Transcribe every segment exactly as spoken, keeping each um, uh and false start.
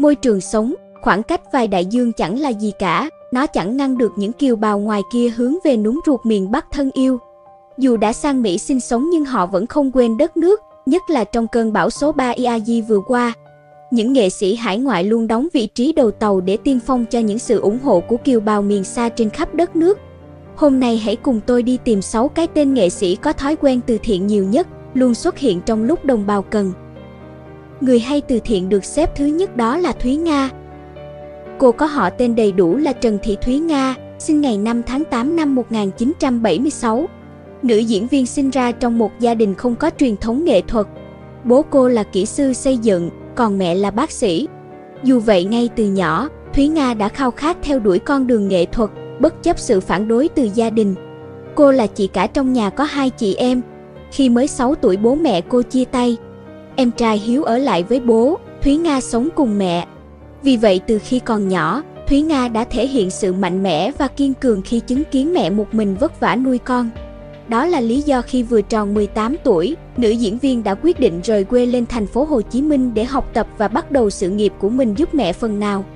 Môi trường sống, khoảng cách vài đại dương chẳng là gì cả, nó chẳng ngăn được những kiều bào ngoài kia hướng về núm ruột miền Bắc thân yêu. Dù đã sang Mỹ sinh sống nhưng họ vẫn không quên đất nước, nhất là trong cơn bão số ba i a gi vừa qua. Những nghệ sĩ hải ngoại luôn đóng vị trí đầu tàu để tiên phong cho những sự ủng hộ của kiều bào miền xa trên khắp đất nước. Hôm nay hãy cùng tôi đi tìm sáu cái tên nghệ sĩ có thói quen từ thiện nhiều nhất, luôn xuất hiện trong lúc đồng bào cần. Người hay từ thiện được xếp thứ nhất đó là Thúy Nga. Cô có họ tên đầy đủ là Trần Thị Thúy Nga, sinh ngày năm tháng tám năm một nghìn chín trăm bảy mươi sáu. Nữ diễn viên sinh ra trong một gia đình không có truyền thống nghệ thuật. Bố cô là kỹ sư xây dựng, còn mẹ là bác sĩ. Dù vậy ngay từ nhỏ, Thúy Nga đã khao khát theo đuổi con đường nghệ thuật, bất chấp sự phản đối từ gia đình. Cô là chị cả trong nhà có hai chị em. Khi mới sáu tuổi bố mẹ cô chia tay. Em trai Hiếu ở lại với bố, Thúy Nga sống cùng mẹ. Vì vậy từ khi còn nhỏ, Thúy Nga đã thể hiện sự mạnh mẽ và kiên cường khi chứng kiến mẹ một mình vất vả nuôi con. Đó là lý do khi vừa tròn mười tám tuổi, nữ diễn viên đã quyết định rời quê lên thành phố Hồ Chí Minh để học tập và bắt đầu sự nghiệp của mình giúp mẹ phần nào.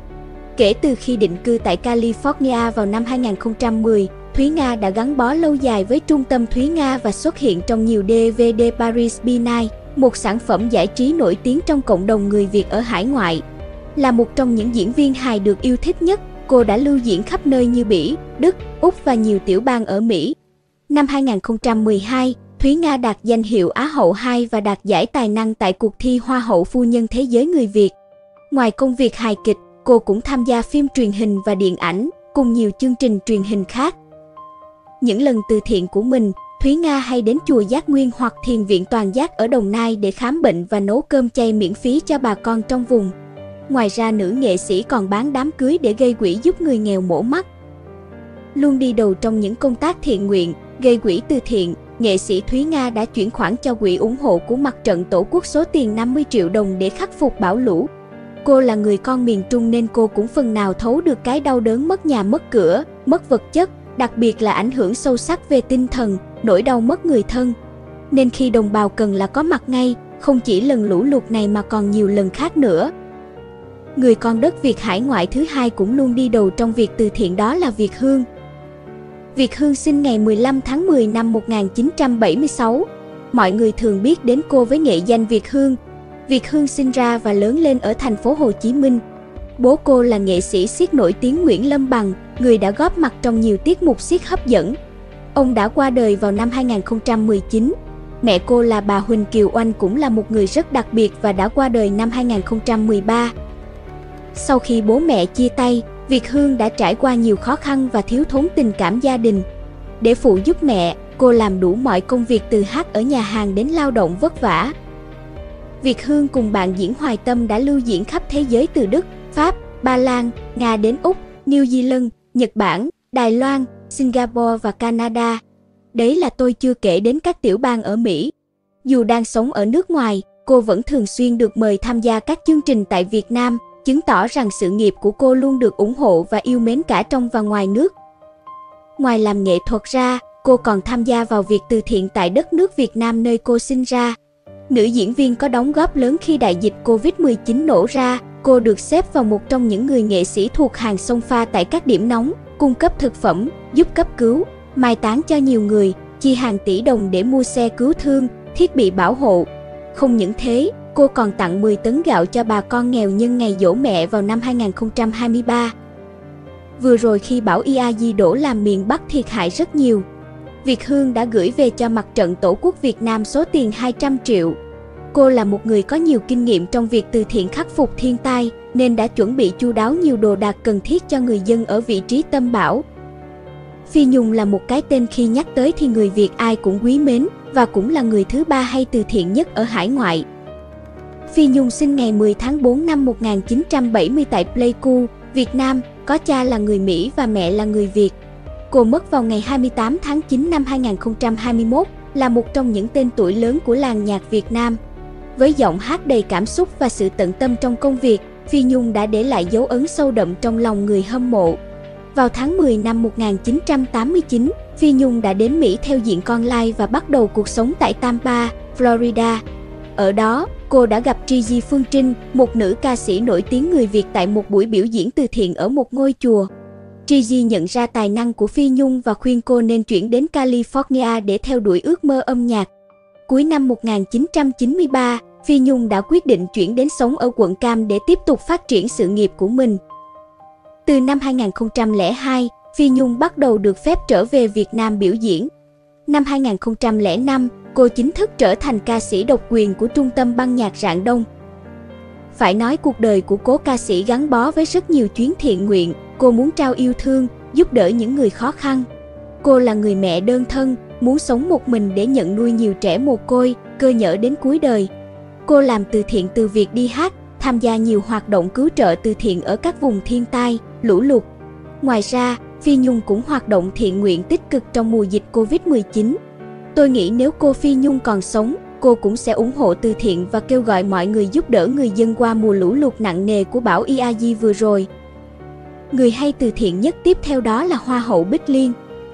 Kể từ khi định cư tại California vào năm hai nghìn không trăm mười, Thúy Nga đã gắn bó lâu dài với trung tâm Thúy Nga và xuất hiện trong nhiều đê vê đê Paris by Night, một sản phẩm giải trí nổi tiếng trong cộng đồng người Việt ở hải ngoại. Là một trong những diễn viên hài được yêu thích nhất, cô đã lưu diễn khắp nơi như Bỉ, Đức, Úc và nhiều tiểu bang ở Mỹ. Năm hai nghìn không trăm mười hai, Thúy Nga đạt danh hiệu Á hậu hai và đạt giải tài năng tại cuộc thi Hoa hậu Phu nhân Thế giới người Việt. Ngoài công việc hài kịch, cô cũng tham gia phim truyền hình và điện ảnh, cùng nhiều chương trình truyền hình khác. Những lần từ thiện của mình, Thúy Nga hay đến chùa Giác Nguyên hoặc thiền viện Toàn Giác ở Đồng Nai để khám bệnh và nấu cơm chay miễn phí cho bà con trong vùng. Ngoài ra nữ nghệ sĩ còn bán đám cưới để gây quỹ giúp người nghèo mổ mắt. Luôn đi đầu trong những công tác thiện nguyện, gây quỹ từ thiện, nghệ sĩ Thúy Nga đã chuyển khoản cho quỹ ủng hộ của Mặt trận Tổ quốc số tiền năm mươi triệu đồng để khắc phục bão lũ. Cô là người con miền Trung nên cô cũng phần nào thấu được cái đau đớn mất nhà mất cửa, mất vật chất, đặc biệt là ảnh hưởng sâu sắc về tinh thần, nỗi đau mất người thân. Nên khi đồng bào cần là có mặt ngay, không chỉ lần lũ lụt này mà còn nhiều lần khác nữa. Người con đất Việt hải ngoại thứ hai cũng luôn đi đầu trong việc từ thiện đó là Việt Hương. Việt Hương sinh ngày mười lăm tháng mười năm một nghìn chín trăm bảy mươi sáu. Mọi người thường biết đến cô với nghệ danh Việt Hương. Việt Hương sinh ra và lớn lên ở thành phố Hồ Chí Minh. Bố cô là nghệ sĩ xiếc nổi tiếng Nguyễn Lâm Bằng, người đã góp mặt trong nhiều tiết mục xiếc hấp dẫn. Ông đã qua đời vào năm hai nghìn không trăm mười chín. Mẹ cô là bà Huỳnh Kiều Oanh cũng là một người rất đặc biệt và đã qua đời năm hai nghìn không trăm mười ba. Sau khi bố mẹ chia tay, Việt Hương đã trải qua nhiều khó khăn và thiếu thốn tình cảm gia đình. Để phụ giúp mẹ, cô làm đủ mọi công việc từ hát ở nhà hàng đến lao động vất vả. Việt Hương cùng bạn diễn Hoài Tâm đã lưu diễn khắp thế giới từ Đức, Pháp, Ba Lan, Nga đến Úc, New Zealand, Nhật Bản, Đài Loan, Singapore và Canada. Đấy là tôi chưa kể đến các tiểu bang ở Mỹ. Dù đang sống ở nước ngoài, cô vẫn thường xuyên được mời tham gia các chương trình tại Việt Nam, chứng tỏ rằng sự nghiệp của cô luôn được ủng hộ và yêu mến cả trong và ngoài nước. Ngoài làm nghệ thuật ra, cô còn tham gia vào việc từ thiện tại đất nước Việt Nam nơi cô sinh ra. Nữ diễn viên có đóng góp lớn khi đại dịch Covid mười chín nổ ra, cô được xếp vào một trong những người nghệ sĩ thuộc hàng xông pha tại các điểm nóng, cung cấp thực phẩm, giúp cấp cứu, mai táng cho nhiều người, chi hàng tỷ đồng để mua xe cứu thương, thiết bị bảo hộ. Không những thế, cô còn tặng mười tấn gạo cho bà con nghèo nhân ngày giỗ mẹ vào năm hai nghìn không trăm hai mươi ba. Vừa rồi khi bão i a gi đổ làm miền Bắc thiệt hại rất nhiều, Việt Hương đã gửi về cho Mặt trận Tổ quốc Việt Nam số tiền hai trăm triệu. Cô là một người có nhiều kinh nghiệm trong việc từ thiện khắc phục thiên tai, nên đã chuẩn bị chu đáo nhiều đồ đạc cần thiết cho người dân ở vị trí tâm bão. Phi Nhung là một cái tên khi nhắc tới thì người Việt ai cũng quý mến, và cũng là người thứ ba hay từ thiện nhất ở hải ngoại. Phi Nhung sinh ngày mười tháng tư năm một nghìn chín trăm bảy mươi tại Pleiku, Việt Nam, có cha là người Mỹ và mẹ là người Việt. Cô mất vào ngày hai mươi tám tháng chín năm hai nghìn không trăm hai mươi mốt, là một trong những tên tuổi lớn của làng nhạc Việt Nam. Với giọng hát đầy cảm xúc và sự tận tâm trong công việc, Phi Nhung đã để lại dấu ấn sâu đậm trong lòng người hâm mộ. Vào tháng mười năm một nghìn chín trăm tám mươi chín, Phi Nhung đã đến Mỹ theo diện con lai và bắt đầu cuộc sống tại Tampa, Florida. Ở đó, cô đã gặp Gigi Phương Trinh, một nữ ca sĩ nổi tiếng người Việt tại một buổi biểu diễn từ thiện ở một ngôi chùa. Gigi nhận ra tài năng của Phi Nhung và khuyên cô nên chuyển đến California để theo đuổi ước mơ âm nhạc. Cuối năm một nghìn chín trăm chín mươi ba, Phi Nhung đã quyết định chuyển đến sống ở quận Cam để tiếp tục phát triển sự nghiệp của mình. Từ năm hai nghìn không trăm lẻ hai, Phi Nhung bắt đầu được phép trở về Việt Nam biểu diễn. Năm hai nghìn không trăm lẻ năm, cô chính thức trở thành ca sĩ độc quyền của Trung tâm Băng nhạc Rạng Đông. Phải nói cuộc đời của cố ca sĩ gắn bó với rất nhiều chuyến thiện nguyện. Cô muốn trao yêu thương, giúp đỡ những người khó khăn. Cô là người mẹ đơn thân, muốn sống một mình để nhận nuôi nhiều trẻ mồ côi, cơ nhỡ đến cuối đời. Cô làm từ thiện từ việc đi hát, tham gia nhiều hoạt động cứu trợ từ thiện ở các vùng thiên tai, lũ lụt. Ngoài ra, Phi Nhung cũng hoạt động thiện nguyện tích cực trong mùa dịch Covid mười chín. Tôi nghĩ nếu cô Phi Nhung còn sống, cô cũng sẽ ủng hộ từ thiện và kêu gọi mọi người giúp đỡ người dân qua mùa lũ lụt nặng nề của bão Yagi vừa rồi. Người hay từ thiện nhất tiếp theo đó là Hoa hậu Bích Liên.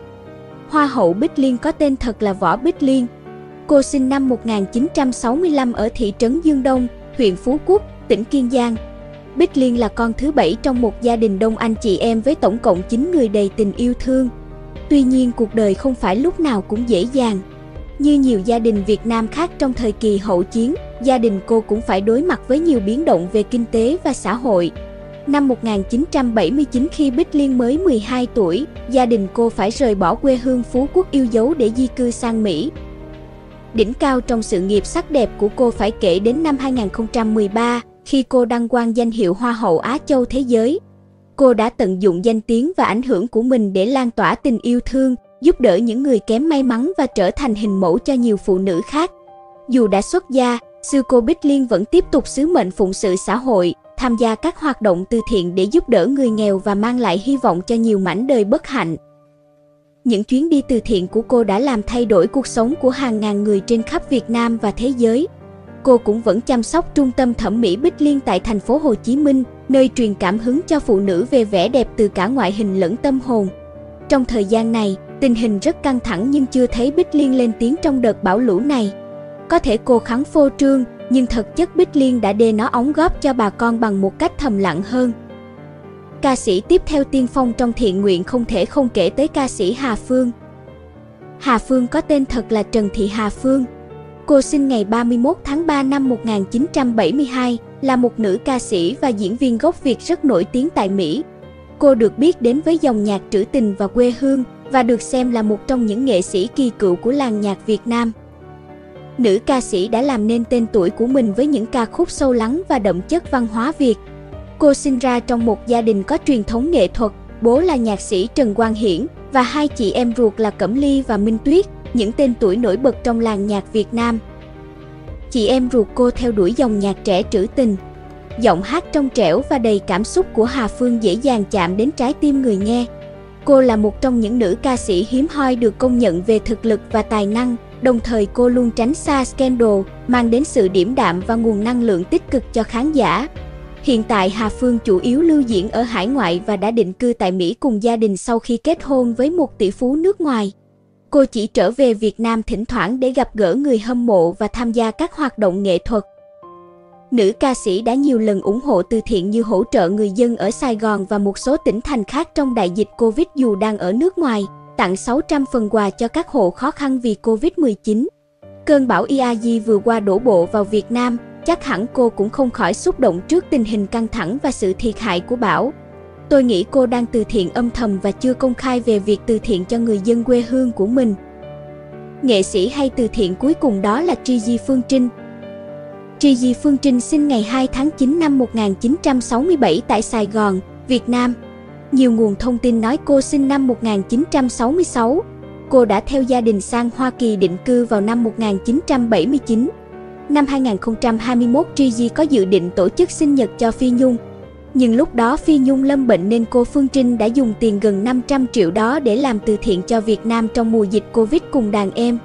Hoa hậu Bích Liên có tên thật là Võ Bích Liên. Cô sinh năm một nghìn chín trăm sáu mươi lăm ở thị trấn Dương Đông, huyện Phú Quốc, tỉnh Kiên Giang. Bích Liên là con thứ bảy trong một gia đình đông anh chị em với tổng cộng chín người đầy tình yêu thương. Tuy nhiên cuộc đời không phải lúc nào cũng dễ dàng. Như nhiều gia đình Việt Nam khác trong thời kỳ hậu chiến, gia đình cô cũng phải đối mặt với nhiều biến động về kinh tế và xã hội. Năm một nghìn chín trăm bảy mươi chín khi Bích Liên mới mười hai tuổi, gia đình cô phải rời bỏ quê hương Phú Quốc yêu dấu để di cư sang Mỹ. Đỉnh cao trong sự nghiệp sắc đẹp của cô phải kể đến năm hai nghìn không trăm mười ba, khi cô đăng quang danh hiệu Hoa hậu Á Châu Thế Giới. Cô đã tận dụng danh tiếng và ảnh hưởng của mình để lan tỏa tình yêu thương, giúp đỡ những người kém may mắn và trở thành hình mẫu cho nhiều phụ nữ khác. Dù đã xuất gia, sư cô Bích Liên vẫn tiếp tục sứ mệnh phụng sự xã hội, tham gia các hoạt động từ thiện để giúp đỡ người nghèo và mang lại hy vọng cho nhiều mảnh đời bất hạnh. Những chuyến đi từ thiện của cô đã làm thay đổi cuộc sống của hàng ngàn người trên khắp Việt Nam và thế giới. Cô cũng vẫn chăm sóc trung tâm thẩm mỹ Bích Liên tại thành phố Hồ Chí Minh, nơi truyền cảm hứng cho phụ nữ về vẻ đẹp từ cả ngoại hình lẫn tâm hồn. Trong thời gian này, tình hình rất căng thẳng nhưng chưa thấy Bích Liên lên tiếng trong đợt bão lũ này. Có thể cô khắng phô trương, nhưng thực chất Bích Liên đã đê nó ống góp cho bà con bằng một cách thầm lặng hơn. Ca sĩ tiếp theo tiên phong trong thiện nguyện không thể không kể tới ca sĩ Hà Phương. Hà Phương có tên thật là Trần Thị Hà Phương. Cô sinh ngày ba mươi mốt tháng ba năm một nghìn chín trăm bảy mươi hai, là một nữ ca sĩ và diễn viên gốc Việt rất nổi tiếng tại Mỹ. Cô được biết đến với dòng nhạc trữ tình và quê hương, và được xem là một trong những nghệ sĩ kỳ cựu của làng nhạc Việt Nam. Nữ ca sĩ đã làm nên tên tuổi của mình với những ca khúc sâu lắng và đậm chất văn hóa Việt. Cô sinh ra trong một gia đình có truyền thống nghệ thuật, bố là nhạc sĩ Trần Quang Hiển và hai chị em ruột là Cẩm Ly và Minh Tuyết, những tên tuổi nổi bật trong làng nhạc Việt Nam. Chị em ruột cô theo đuổi dòng nhạc trẻ trữ tình. Giọng hát trong trẻo và đầy cảm xúc của Hà Phương dễ dàng chạm đến trái tim người nghe. Cô là một trong những nữ ca sĩ hiếm hoi được công nhận về thực lực và tài năng, đồng thời cô luôn tránh xa scandal, mang đến sự điềm đạm và nguồn năng lượng tích cực cho khán giả. Hiện tại Hà Phương chủ yếu lưu diễn ở hải ngoại và đã định cư tại Mỹ cùng gia đình sau khi kết hôn với một tỷ phú nước ngoài. Cô chỉ trở về Việt Nam thỉnh thoảng để gặp gỡ người hâm mộ và tham gia các hoạt động nghệ thuật. Nữ ca sĩ đã nhiều lần ủng hộ từ thiện như hỗ trợ người dân ở Sài Gòn và một số tỉnh thành khác trong đại dịch Covid dù đang ở nước ngoài, tặng sáu trăm phần quà cho các hộ khó khăn vì Covid mười chín. Cơn bão Yagi vừa qua đổ bộ vào Việt Nam, chắc hẳn cô cũng không khỏi xúc động trước tình hình căng thẳng và sự thiệt hại của bão. Tôi nghĩ cô đang từ thiện âm thầm và chưa công khai về việc từ thiện cho người dân quê hương của mình. Nghệ sĩ hay từ thiện cuối cùng đó là Gigi Phương Trinh. Gigi Phương Trinh sinh ngày hai tháng chín năm một nghìn chín trăm sáu mươi bảy tại Sài Gòn, Việt Nam. Nhiều nguồn thông tin nói cô sinh năm một nghìn chín trăm sáu mươi sáu. Cô đã theo gia đình sang Hoa Kỳ định cư vào năm một nghìn chín trăm bảy mươi chín. Năm hai nghìn không trăm hai mươi mốt, Gigi có dự định tổ chức sinh nhật cho Phi Nhung. Nhưng lúc đó Phi Nhung lâm bệnh nên cô Phương Trinh đã dùng tiền gần năm trăm triệu đó để làm từ thiện cho Việt Nam trong mùa dịch Covid cùng đàn em.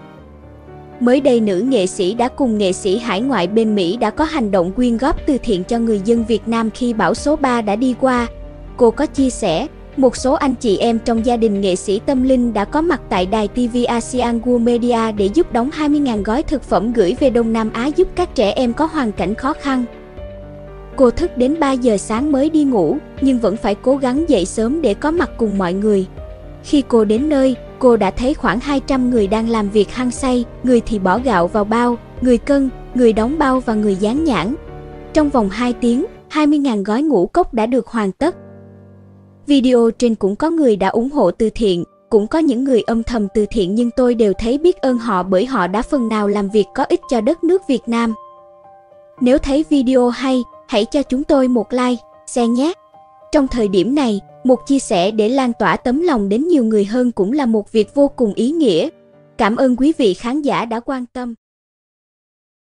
Mới đây nữ nghệ sĩ đã cùng nghệ sĩ hải ngoại bên Mỹ đã có hành động quyên góp từ thiện cho người dân Việt Nam khi bão số ba đã đi qua. Cô có chia sẻ, Một số anh chị em trong gia đình nghệ sĩ tâm linh đã có mặt tại đài ti vi ASEAN World Media để giúp đóng hai mươi nghìn gói thực phẩm gửi về Đông Nam Á giúp các trẻ em có hoàn cảnh khó khăn. Cô thức đến ba giờ sáng mới đi ngủ, nhưng vẫn phải cố gắng dậy sớm để có mặt cùng mọi người. Khi cô đến nơi, cô đã thấy khoảng hai trăm người đang làm việc hăng say, người thì bỏ gạo vào bao, người cân, người đóng bao và người dán nhãn. Trong vòng hai tiếng, hai mươi nghìn gói ngũ cốc đã được hoàn tất. Video trên cũng có người đã ủng hộ từ thiện, cũng có những người âm thầm từ thiện, nhưng tôi đều thấy biết ơn họ bởi họ đã phần nào làm việc có ích cho đất nước Việt Nam. Nếu thấy video hay, hãy cho chúng tôi một like, share nhé. Trong thời điểm này, một chia sẻ để lan tỏa tấm lòng đến nhiều người hơn cũng là một việc vô cùng ý nghĩa. Cảm ơn quý vị khán giả đã quan tâm.